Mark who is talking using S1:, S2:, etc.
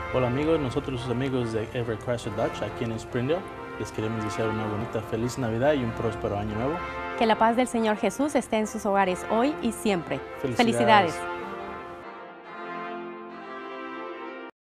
S1: Hola amigos, nosotros sus amigos de Everett Chrysler Dodge aquí en Springdale. Les queremos desear una bonita, feliz Navidad y un próspero año nuevo.
S2: Que la paz del Señor Jesús esté en sus hogares hoy y siempre.
S1: Felicidades.